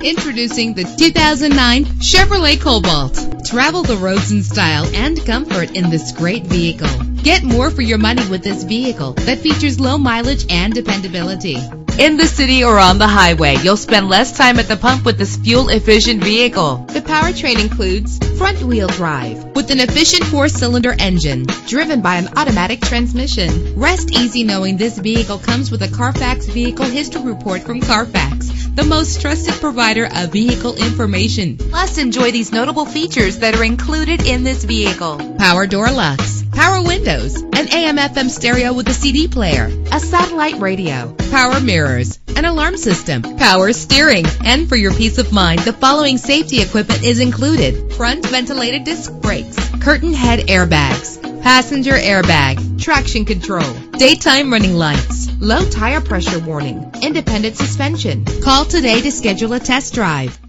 Introducing the 2009 Chevrolet Cobalt. Travel the roads in style and comfort in this great vehicle. Get more for your money with this vehicle that features low mileage and dependability. In the city or on the highway, you'll spend less time at the pump with this fuel-efficient vehicle. The powertrain includes front-wheel drive with an efficient 4-cylinder engine driven by an automatic transmission. Rest easy knowing this vehicle comes with a Carfax Vehicle History Report from Carfax, the most trusted provider of vehicle information. Plus, enjoy these notable features that are included in this vehicle: power door locks, power windows, an AM/FM stereo with a CD player, a satellite radio, power mirrors, an alarm system, power steering. And for your peace of mind, the following safety equipment is included: front ventilated disc brakes, curtain head airbags, passenger airbag, traction control, daytime running lights, low tire pressure warning, independent suspension. Call today to schedule a test drive.